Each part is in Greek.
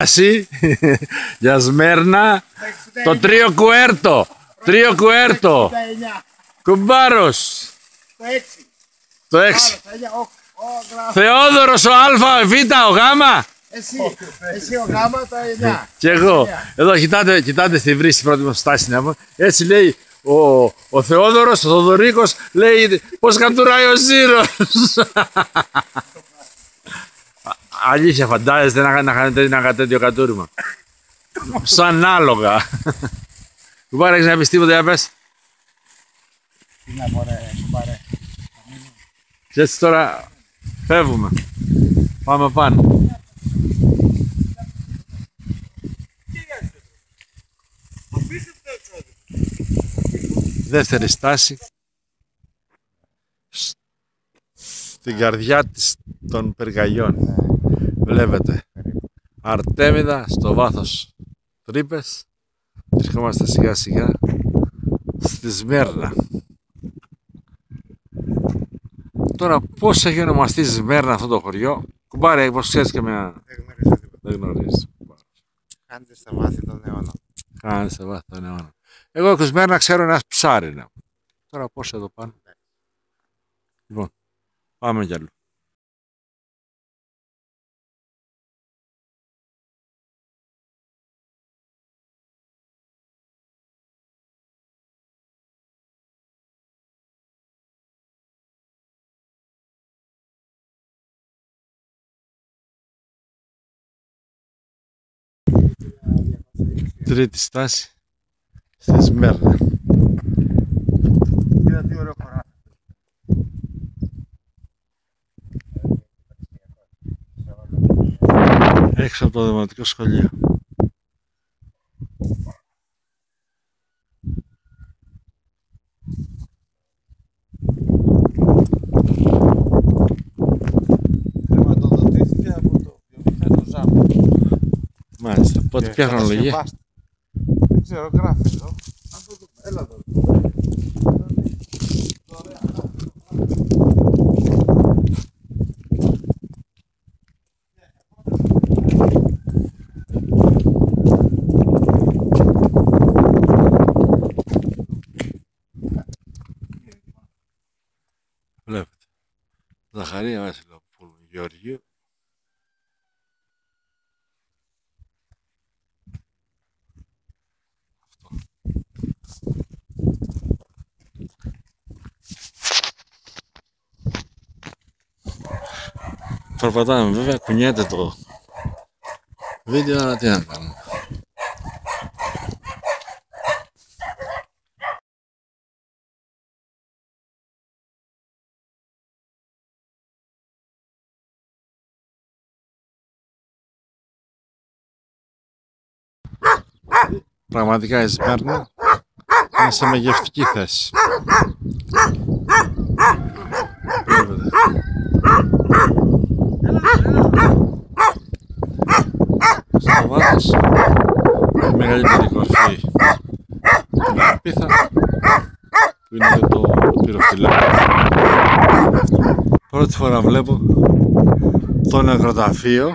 Εσύ, για Σμέρνα, το τρίο κουέρτο. Τρίο κουέρτο. Κουμπάρος. Το 6. Θεόδωρος ο Α, ο Β, ο Γ. Εσύ ο Γ, το 9. Και εγώ. Εδώ κοιτάτε στη βρύση πρώτη μας στάση. Έτσι λέει ο Θεόδωρος, ο Θοδωρίκος, λέει πώς κατουράει ο Ζήρος. Αλήθεια, φαντάζεστε να κάνετε τέτοιο κατούριμα. Σαν άλογα. Κουμπάρε, έχεις να πεις τίποτα, για πες. Τι να πω ρε, κουμπάρε. Και έτσι τώρα φεύγουμε. Πάμε πάνω. Δεύτερη στάση. Στην καρδιά των πυργαγιών. Βλέπετε Αρτέμιδα, στο βάθος τρύπες. Βρισκόμαστε σιγά σιγά στη Σμέρνα. Τώρα πώς έχει ονομαστεί Σμέρνα αυτό το χωριό? Κουμπάρε, πως ξέρεις και μια... Δεν γνωρίζεις. Κάνετε στα βάθη των αιώνων. Κάνετε στα βάθη των αιώνων. Εγώ και Σμέρνα ξέρω ένας ψάρι. Τώρα πώς εδώ πάνω. Λοιπόν, πάμε κι αλλού. Τρίτη στάση στη Σμέρνα. Κοίτα τι ωραίο χωράφι. Έξω από το δημοτικό σχολείο. Χρηματοδοτήθηκε από το βιομηχανικό ΖΑΜ. Μάλιστα. Πότε, ποια χρονολογία? Δεν ξέρω, γράφει εδώ. Έλα εδώ. Βλέπετε. Ζαχαρία Βασιλοπούλου Γεωργίου. Περπατάμε βέβαια, κουνιέται το βίντεο, αλλά τι να κάνουμε. Πραγματικά η Σμέρνα είναι σε μεγευτική θέση. Βλέπετε. Στο βάθος η μεγαλύτερη κορφή την Αρπίθα, που είναι το πυροφυλάκι. Πρώτη φορά βλέπω το νεκροταφείο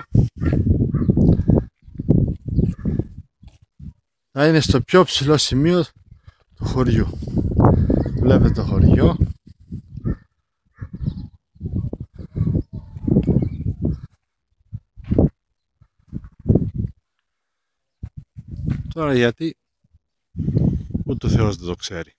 να είναι στο πιο ψηλό σημείο του χωριού. Βλέπετε το χωριό. Τώρα γιατί ούτε ο Θεός δεν το ξέρει.